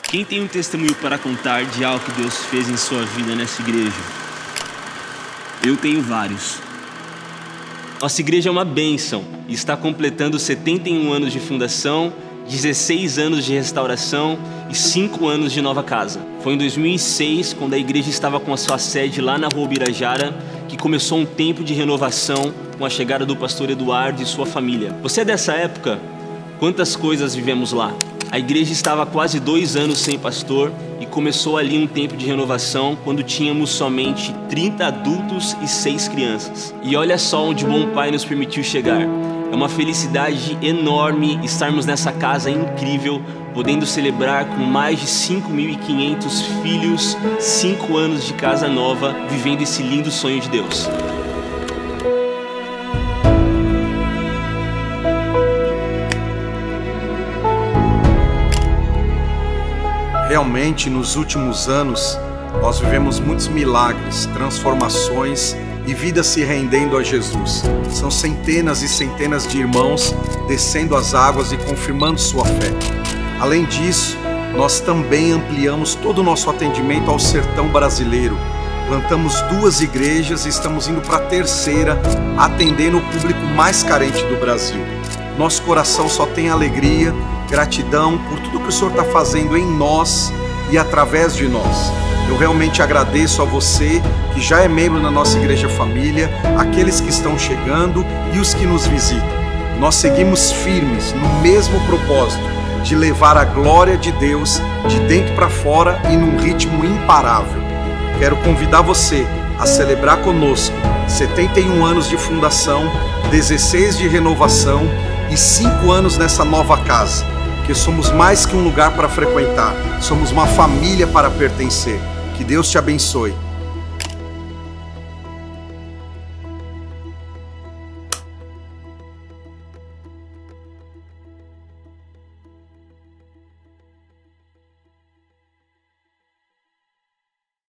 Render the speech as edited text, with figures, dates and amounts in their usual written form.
Quem tem um testemunho para contar de algo que Deus fez em sua vida nessa igreja? Eu tenho vários. Nossa igreja é uma bênção e está completando 71 anos de fundação, 16 anos de restauração e 5 anos de nova casa. Foi em 2006, quando a igreja estava com a sua sede lá na Rua Ubirajara, que começou um tempo de renovação com a chegada do pastor Eduardo e sua família. Você é dessa época? Quantas coisas vivemos lá? A igreja estava há quase 2 anos sem pastor e começou ali um tempo de renovação quando tínhamos somente 30 adultos e 6 crianças. E olha só onde o bom Pai nos permitiu chegar. É uma felicidade enorme estarmos nessa casa incrível, podendo celebrar com mais de 5.500 filhos, 5 anos de casa nova, vivendo esse lindo sonho de Deus. Realmente, nos últimos anos, nós vivemos muitos milagres, transformações e vidas se rendendo a Jesus. São centenas e centenas de irmãos descendo as águas e confirmando sua fé. Além disso, nós também ampliamos todo o nosso atendimento ao sertão brasileiro. Plantamos 2 igrejas e estamos indo para a 3ª, atendendo o público mais carente do Brasil. Nosso coração só tem alegria, gratidão por tudo que o Senhor está fazendo em nós e através de nós. Eu realmente agradeço a você que já é membro da nossa Igreja Família, aqueles que estão chegando e os que nos visitam. Nós seguimos firmes no mesmo propósito de levar a glória de Deus de dentro para fora e num ritmo imparável. Quero convidar você a celebrar conosco 71 anos de fundação, 16 de renovação e 5 anos nessa nova casa. Que somos mais que um lugar para frequentar, somos uma família para pertencer. Que Deus te abençoe.